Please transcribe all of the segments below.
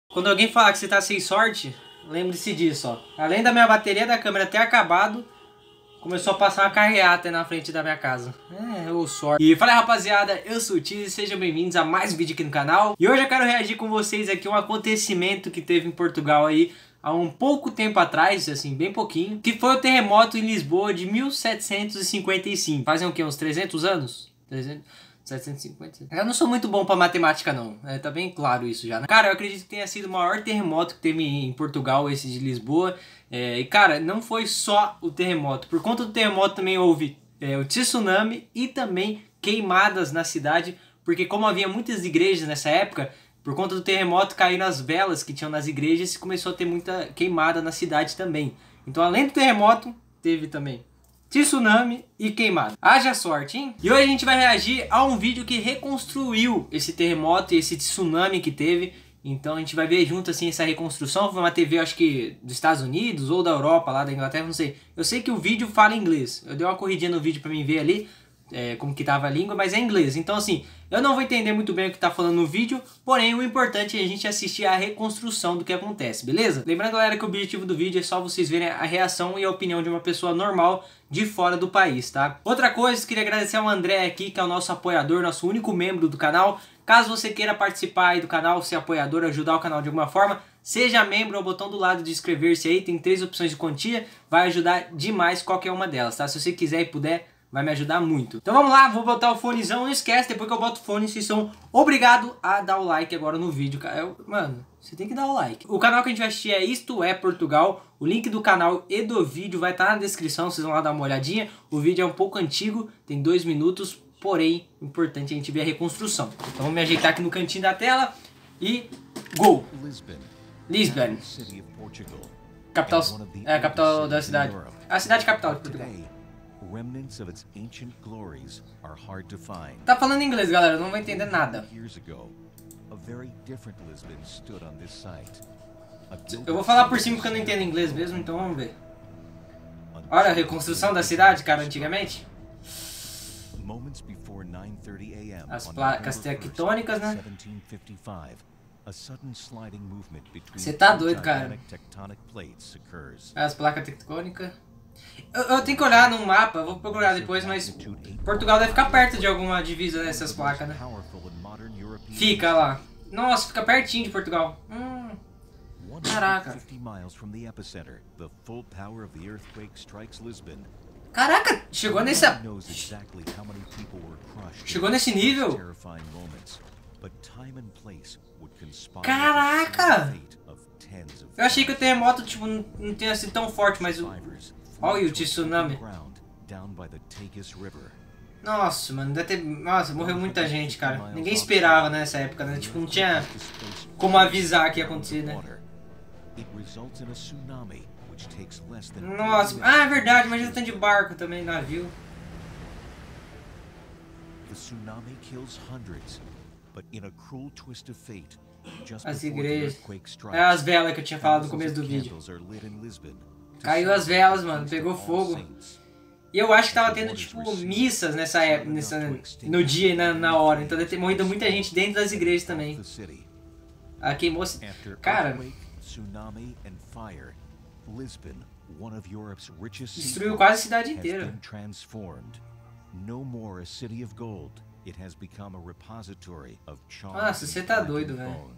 Quando alguém falar que você tá sem sorte, lembre-se disso, ó. Além da minha bateria da câmera ter acabado, começou a passar uma carreata na frente da minha casa. Ô sorte. E fala aí, rapaziada, eu sou o Tizi, sejam bem-vindos a mais um vídeo aqui no canal. E hoje eu quero reagir com vocês aqui a um acontecimento que teve em Portugal aí há um pouco tempo atrás, assim, bem pouquinho, que foi o terremoto em Lisboa de 1755. Fazem o quê? Uns 300 anos? 750? Eu não sou muito bom pra matemática não, tá bem claro isso já, né? Cara, eu acredito que tenha sido o maior terremoto que teve em Portugal, esse de Lisboa. E cara, não foi só o terremoto. Por conta do terremoto também houve o tsunami e também queimadas na cidade. Porque como havia muitas igrejas nessa época, por conta do terremoto caíram as velas que tinham nas igrejas e começou a ter muita queimada na cidade também. Então além do terremoto, teve também tsunami e queimada. Haja sorte, hein? E hoje a gente vai reagir a um vídeo que reconstruiu esse terremoto e esse tsunami que teve. Então a gente vai ver junto assim essa reconstrução. Foi uma TV, acho que dos Estados Unidos ou da Europa, lá da Inglaterra, não sei. Eu sei que o vídeo fala inglês. Eu dei uma corridinha no vídeo pra mim ver ali como que tava a língua, mas é inglês. Então assim, eu não vou entender muito bem o que tá falando no vídeo, porém o importante é a gente assistir a reconstrução do que acontece, beleza? Lembrando, galera, que o objetivo do vídeo é só vocês verem a reação e a opinião de uma pessoa normal de fora do país, tá? Outra coisa, queria agradecer ao André aqui, que é o nosso apoiador, nosso único membro do canal. Caso você queira participar aí do canal, ser apoiador, ajudar o canal de alguma forma, seja membro, é o botão do lado de inscrever-se aí, tem 3 opções de quantia, vai ajudar demais qualquer uma delas, tá? Se você quiser e puder, vai me ajudar muito. Então vamos lá, vou botar o fonezão, não esquece, depois que eu boto o fone, vocês são obrigados a dar o like agora no vídeo, cara. Mano, você tem que dar o like. O canal que a gente vai assistir é Isto é Portugal, o link do canal e do vídeo vai estar na descrição, vocês vão lá dar uma olhadinha. O vídeo é um pouco antigo, tem 2 minutos, porém, importante a gente ver a reconstrução. Então vamos me ajeitar aqui no cantinho da tela e gol! Lisbon. Capital, a capital da cidade. A cidade capital de Portugal. Remnants of its ancient glories are hard to find. Tá falando inglês, galera, eu não vou entender nada. Years ago, a very different Lisbon stood on this site. Eu vou falar por cima porque eu não entendo inglês mesmo, então vamos ver. Olha a reconstrução da cidade, cara, antigamente. Moments before 9:30 a.m. As placas tectônicas, né? Você tá doido, cara. As placas tectônicas. Eu tenho que olhar no mapa, vou procurar depois, mas Portugal deve ficar perto de alguma divisa dessas placas, né? Fica lá. Nossa, fica pertinho de Portugal. Caraca. Caraca, chegou nessa... Chegou nesse nível? Caraca! Eu achei que o terremoto, tipo, não tinha sido tão forte, mas o... Olha o tsunami. Nossa, mano, deve ter... Nossa, morreu muita gente, cara. Ninguém esperava nessa época, né? Tipo, não tinha como avisar que ia acontecer, né? Nossa, é verdade, imagina o tanto de barco também, navio. As igrejas. É as velas que eu tinha falado no começo do vídeo. Caiu as velas, mano, pegou fogo. E eu acho que tava tendo, tipo, missas nessa época, no dia e na hora. Então deve ter morrido muita gente dentro das igrejas também. Ah, queimou-se. Cara, destruiu quase a cidade inteira. Nossa, você tá doido, velho.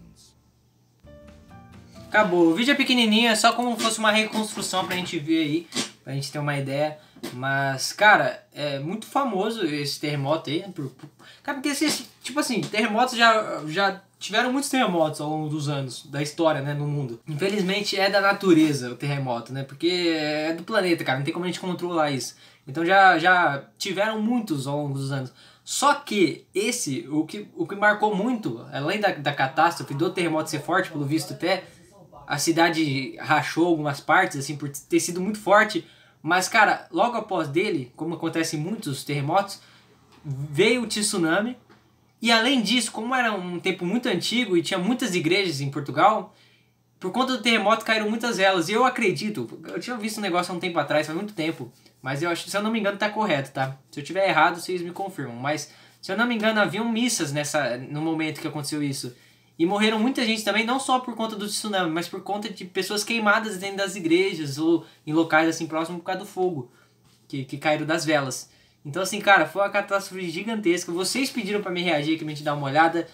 Acabou. O vídeo é pequenininho, é só como se fosse uma reconstrução pra gente ver aí, pra gente ter uma ideia. Mas, cara, é muito famoso esse terremoto aí. Cara, porque, tipo assim, terremotos já tiveram muitos terremotos ao longo dos anos, da história, né, no mundo. Infelizmente é da natureza o terremoto, né, porque é do planeta, cara, não tem como a gente controlar isso. Então já tiveram muitos ao longo dos anos. Só que esse, o que marcou muito, além da catástrofe do terremoto ser forte, pelo visto até, a cidade rachou algumas partes, assim, por ter sido muito forte. Mas, cara, logo após dele, como acontece em muitos terremotos, veio o tsunami. E além disso, como era um tempo muito antigo e tinha muitas igrejas em Portugal, por conta do terremoto caíram muitas velas. E eu acredito, eu tinha visto um negócio há um tempo atrás, faz muito tempo, mas eu acho, se eu não me engano, tá correto, tá? Se eu tiver errado, vocês me confirmam. Mas, se eu não me engano, haviam missas no momento que aconteceu isso. E morreram muita gente também, não só por conta do tsunami, mas por conta de pessoas queimadas dentro das igrejas ou em locais assim próximos por causa do fogo que caíram das velas. Então assim, cara, foi uma catástrofe gigantesca. Vocês pediram pra me reagir aqui, pra gente dar uma olhada.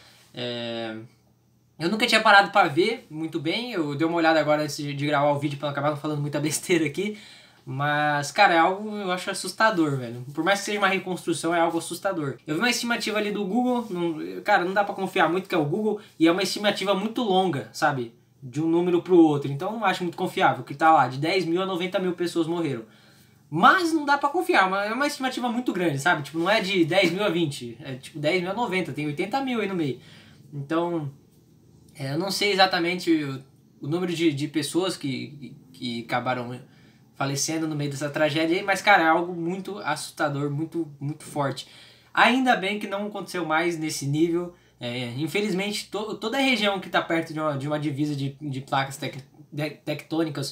Eu nunca tinha parado pra ver muito bem, eu dei uma olhada agora antes de gravar o vídeo pra não acabar falando muita besteira aqui. Mas, cara, é algo eu acho assustador, velho. Por mais que seja uma reconstrução, é algo assustador. Eu vi uma estimativa ali do Google, cara, não dá pra confiar muito que é o Google, e é uma estimativa muito longa, sabe? De um número pro outro, então não acho muito confiável, que tá lá, de 10 mil a 90 mil pessoas morreram. Mas não dá pra confiar, é uma estimativa muito grande, sabe? Tipo, não é de 10 mil a 20, é tipo 10 mil a 90, tem 80 mil aí no meio. Então, eu não sei exatamente o número de pessoas que acabaram falecendo no meio dessa tragédia aí, mas, cara, é algo muito assustador, muito, muito forte. Ainda bem que não aconteceu mais nesse nível. Infelizmente, toda a região que está perto de uma divisa de placas tectônicas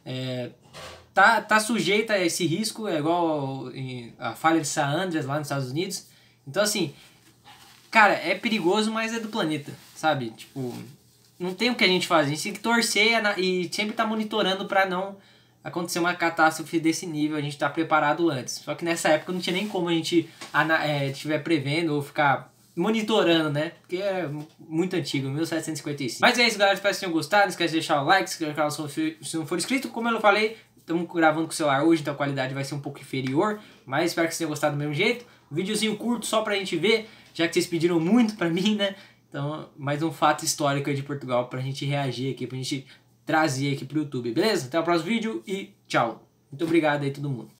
tá sujeita a esse risco, é igual a falha de San Andreas lá nos Estados Unidos. Então, assim, cara, é perigoso, mas é do planeta, sabe? Tipo, não tem o que a gente fazer, a gente tem que torcer e sempre tá monitorando para não acontecer uma catástrofe desse nível, a gente tá preparado antes. Só que nessa época não tinha nem como a gente estiver prevendo ou ficar monitorando, né? Porque é muito antigo, 1755. Mas é isso, galera. Espero que vocês tenham gostado. Não esquece de deixar o like, se inscrever no canal se não for inscrito. Como eu falei, estamos gravando com o celular hoje, então a qualidade vai ser um pouco inferior. Mas espero que vocês tenham gostado do mesmo jeito. Um videozinho curto só pra gente ver, já que vocês pediram muito pra mim, né? Então, mais um fato histórico aí de Portugal pra gente reagir aqui, pra gente trazer aqui pro YouTube, beleza? Até o próximo vídeo e tchau. Muito obrigado aí todo mundo.